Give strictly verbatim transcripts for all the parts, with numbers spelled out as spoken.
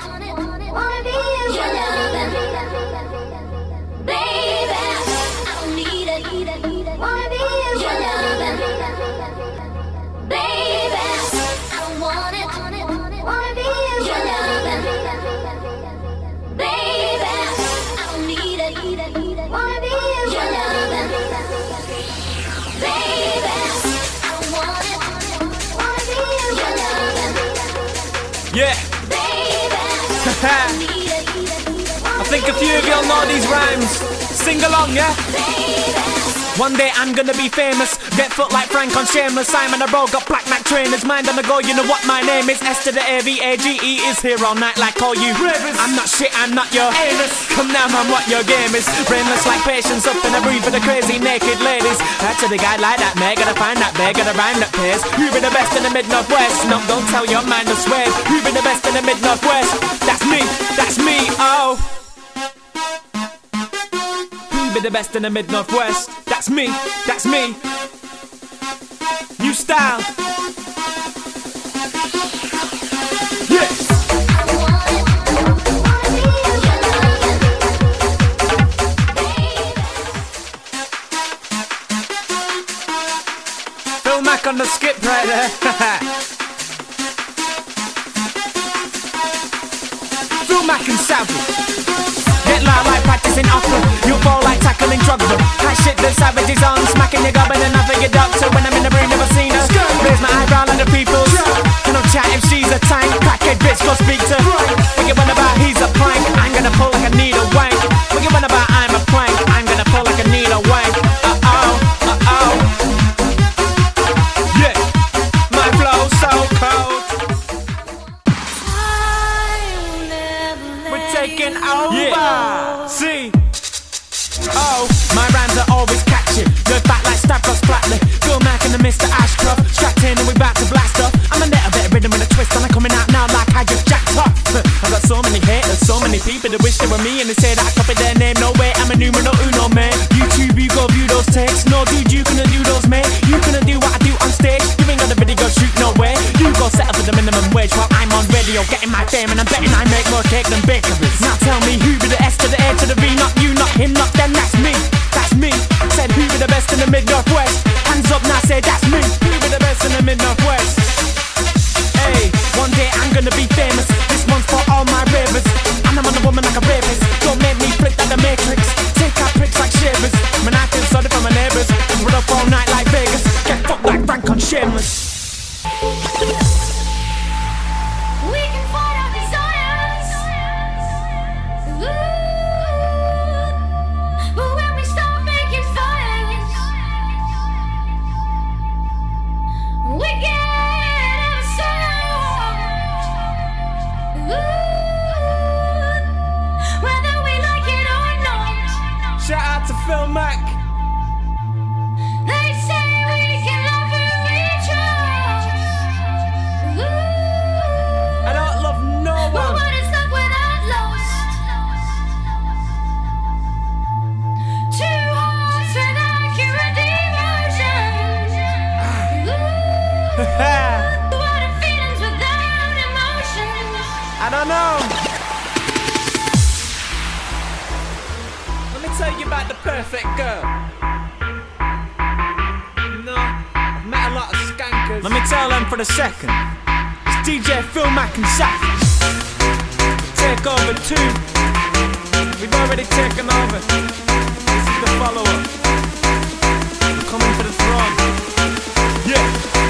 wanna be your loving, baby. I don't need it, wanna be your loving, baby. I don't want it, wanna be your loving, baby. I don't need it, wanna be your loving, baby. I don't want it, wanna be your loving, yeah. I think a few of y'all know these rhymes. Sing along, yeah? One day I'm gonna be famous, get foot like Frank on Shameless. Simon a Rogue, got Black Mac trainers, mind on the go, you know what my name is. S to the A V A G E is here all night like all you ravers. I'm not shit, I'm not your anus. Come now man, what your game is. Brainless like patience, up in a breed for the crazy naked ladies. Head to the guy like that, mate, gotta find that bear, gotta rhyme that pays. Who be the best in the mid-northwest? No, don't tell your mind to swear. Who be the best in the mid-northwest? That's me, that's me, oh. Be the best in the mid-northwest. That's me, that's me. New style. Yes. Phil Mac on the skip right there. Phil Mac and Savage. Get loud like practicing opera. You fall like tackling drug run. That shit that Savage is on. Smacking your gobbin and I for your doctor. When I'm in the room, never seen her. Raise my eyebrow like the people. Can I chat if she's a tank? Crackhead bitch, go speak to. What you want about he's a prank? I'm gonna pull like a needle wank. What you want about I'm a prank? I'm gonna pull like a needle wank. Uh oh, uh oh. Yeah, my flow so cold. We're taking over. Yeah. See. Oh, my rhymes are always catchy. Look back like Stavros Flatley. Go Mac and the Mister Ashcroft. Strapped in and we about to blast off. I'm a little bit of rhythm with a twist and I'm coming out now like I just jacked off. I got so many haters, so many people that wish they were me and they say that I copied their name. No way, I'm a numero uno, man. YouTube, you go view those takes. No dude, you couldn't do those, mate. You couldn't do what I do on stage. You ain't got a video, shoot no way. You go set up for the minimum wage while I'm on radio getting my fame and I'm betting I make more cake than bakeries. Now tell me who be the S to the A to the V, not you, not him, not them. That's me, that's me. Said who be the best in the mid-northwest? Hands up now, say that's me. Who be the best in the mid-northwest? Hey, one day I'm gonna be famous. This one's for all my ravers. And I'm on a woman like a rapist. Don't make me flick like the Matrix. Take out pricks like shavers. Man, I feel sorry for my neighbors. We're up all night like Vegas. Get fucked like Frank on Shameless. we can fight our desires. Ooh. But when we start making fires, we get ourselves. Ooh. Whether we like it or not. Shout out to Phil Mac. They say we can love who we trust. Ooh. I don't love no But one. what is love without lust? Two hearts with accurate emotions. Ooh. What are feelings without emotions? I don't know. Let me tell you about the perfect girl. No, I've met a lot of skankers. Let me tell them for the second. It's D J Phil Mac and Savage. Take over two. We've already taken over. This is the follow-up. We're coming for the throne. Yeah.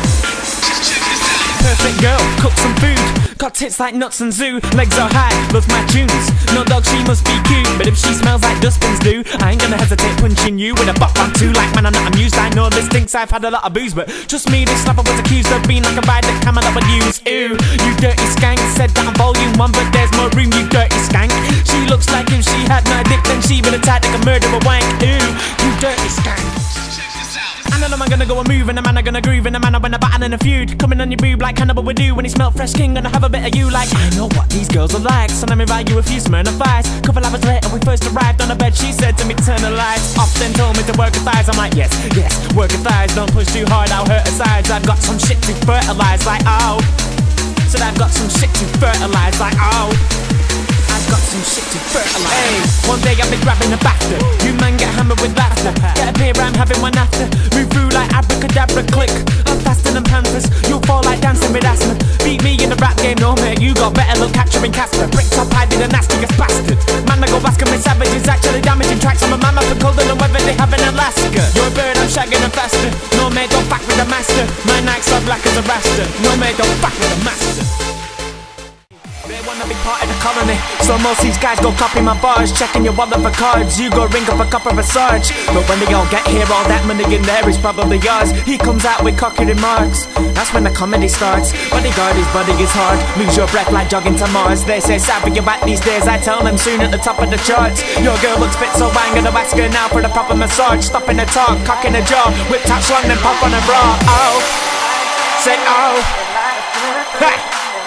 Perfect girl, cook some food. Got tits like nuts and zoo. Legs are high, loves my tunes. No dog, she must be cute. But if she smells like dustbins do, I ain't gonna hesitate punching you with a bop on two. Like man, I'm not amused. I know this thinks I've had a lot of booze, but trust me, this slapper was accused of being like a ride that camel that would use. Ew, you dirty skank. Said that I'm volume one, but there's more room, you dirty skank. She looks like if she had my dick, then she would have tied like a murderer wank. Ew, you dirty skank. And then I'm gonna go a move and a man are gonna groove and a man when a battle in a feud. Coming on your boob like Hannibal would do when he smelt fresh king. Gonna have a bit of you like I know what these girls are like. So let me write you a few Smirnoff Ice. Couple hours later we first arrived on a bed. She said to me turn the lights off, then told me to work her thighs. I'm like yes, yes, work her thighs. Don't push too hard, I'll hurt her sides. I've got some shit to fertilize like oh. Said I've got some shit to fertilize. Like, oh, I've got some shit to fertilize. Hey, one day I'll be grabbing a bafta. You man get hammered with laughter. Get a beer, I'm having one after. Move through like abracadabra, click. I'm faster than panthers. You'll fall like dancing with asthma. Beat me in the rap game, no mate. You got better luck capturing Casper. Brick top, I did the nastiest bastard. Man, I go basking with savages, actually damaging tracks. I'm a mammoth for colder than weather they have in Alaska. You're a bird, I'm shagging and faster. No mate, don't fuck with the master. My nights are black as a raster. No mate, don't fuck with the master. They wanna be part of the colony, so most these guys go copy my bars. Checking your wallet for cards, you go ring up a cup of a Sarge. But when they all get here, all that money in there is probably yours. He comes out with cocky remarks, that's when the comedy starts. Bodyguard, his body is hard, lose your breath like jogging to Mars. They say savvy you back these days, I tell them soon at the top of the charts. Your girl looks fit, so I'm gonna ask her now for the proper massage. Stop in the talk, cock in the jaw, whip top slung then pop on a bra. Oh, say oh, ha.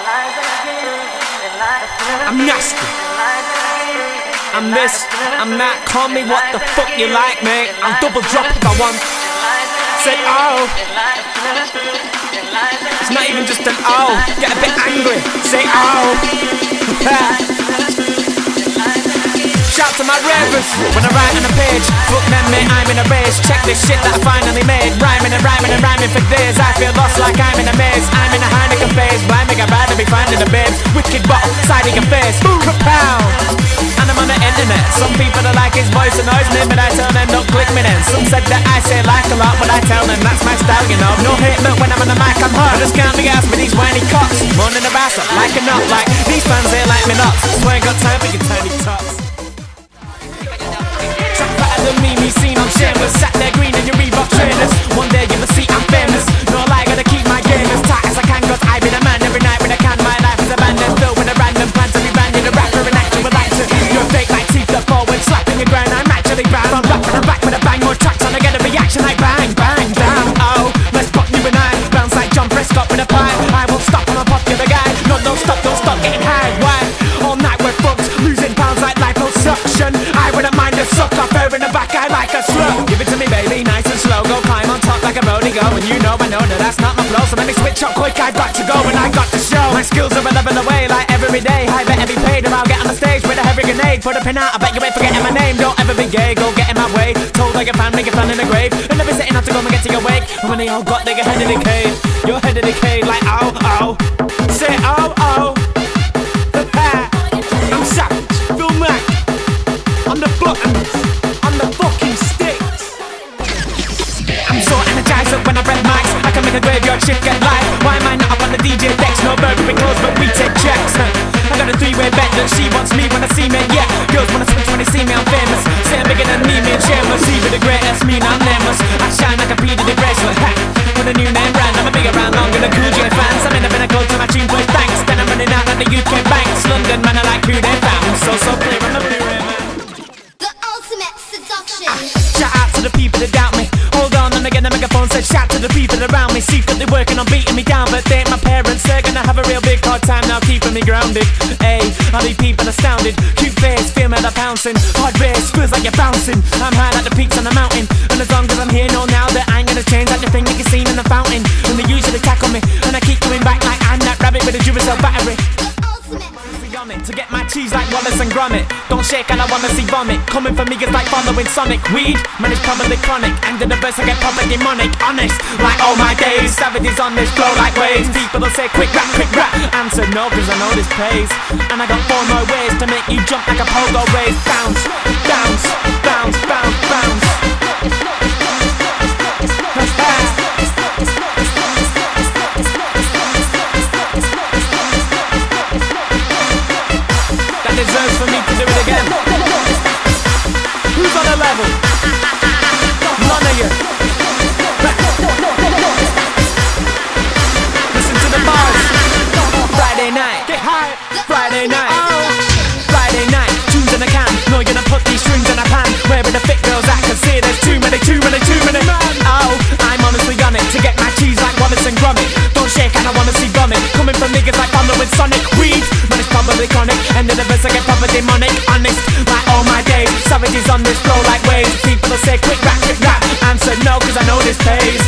I'm nasty, I'm this, I'm that, call me what the fuck you like, mate. I'll double drop if I want. Say oh, it's not even just an oh, get a bit angry, say oh. Shout to my ravers when I write on a page. Fuck them mate, I'm in a rage. Check this shit that I finally made. Rhyming and rhyming and rhyming for days. I feel lost like I'm in a maze. I'm in a Heineken phase. Blimey, I'd rather be finding the babes. Wicked bottle, side of your face. Boom, kapow. And I'm on the internet. Some people don't like his voice annoys me, but I tell them don't click me then. Some said that I say like a lot, but I tell them that's my style, you know. No hate, but when I'm on the mic I'm hard. I just can't be asked with these whiny cocks. Moaning the bass up like a knot. Like these fans, they like me not. Swear I ain't got time for your tiny tots. The me, me seen on shameless. Sat there green in your Reebok trainers. One day you will see I'm famous. No lie, gotta keep my game as tight as I can, cause I be the man every night when I can. My life is abandoned, filled with a random plan to be branded a rapper and actual actor. You're fake like teeth up forward, slapping your ground. I'm actually bad. I'm rapping and back with a bang. More tracks on, I get a reaction like bang, bang, bang. Oh, let's pop you and I bounce like John Prescott with a pie. I won't stop, I'm a popular guy. No, don't stop, don't stop getting high. Why? All night we're fucked, losing pounds like liposuction. I wouldn't mind a suck off over in the back, I like a slug. Give it to me baby, nice and slow. Go climb on top like a roadie go. And you know I know that that's not my flow, so let me switch up quick, I've got to go and I got to show. My skills are a level away like every day. I better be paid or I'll get on the stage with a heavy grenade. Put a pin out, I bet you ain't forgetting my name. Don't ever be gay, go get in my way. Told like a fan, make a fan in the grave. And never setting out to go and get to your wake. And when they all got their head in the cave, your head in the cave like oh, oh. Say oh, oh. I'm savage, Phil Mac. On the buttons, on the fucking sticks. I'm so energized up when I read mics. I can make a graveyard shift get live. Why am I not up on the D J decks? No burglary clothes, but we take checks. I got a three-way bet that she wants me when I see me. Yeah, girls wanna switch when they see me, I'm famous. Say I'm bigger than me, me and shameless. Even the greatest mean I'm nameless. I shine like a P to the bracelet. Ha! With a new name brand, I'm a bigger round, longer than Cool J fans. I'm in the pinnacle to my tune plays banks. Then I'm running out like the U K banks. London man, I like who they found. I'm so so clear on the Blu-ray man. Shout out to the people that doubt me. Hold on, and again the megaphone said shout to the people around me. Secretly working on beating me down, but they ain't my parents. They're gonna have a real big hard time now keeping me grounded. Ayy, all these people astounded. Cute face, feel me like pouncing. Hard race, feels like you're bouncing. I'm high like the peaks on the mountain. And as long as I'm here, know now that I ain't gonna change like the thing that you seen in the fountain. And they usually tackle me, and I keep coming back like I'm that rabbit with a Duracell battery. To get my cheese like Wallace and Gromit. Don't shake and I wanna see vomit. Coming for me is like following Sonic. Weed, man it's probably chronic. And in the verse I get proper demonic. Honest, like all my days. Savages on this flow like waves. People will say quick rap, quick rap. Answer no cause I know this pays. And I got four more ways to make you jump like a pogo wave. Bounce, bounce, bounce, bounce, bounce. Deserves for me to do it again. Who's on the level? None of you. Listen to the bars. Friday night, get high. Friday night, oh. Friday night, tunes in a can. No, you're gonna put these strings in a pan. Where are the fit girls at? Cause see there's too many, too many, too many. Oh, I'm honestly on it to get my cheese like Wallace and Gromit. Don't shake and I wanna see vomit. Coming from niggas like following Sonic. Weed, man it's probably chronic. End of the verse I get proper demonic. Honest, like all my days. Savages on this flow like waves. People will say quick rap, quick rap. Answer no cause I know this pays.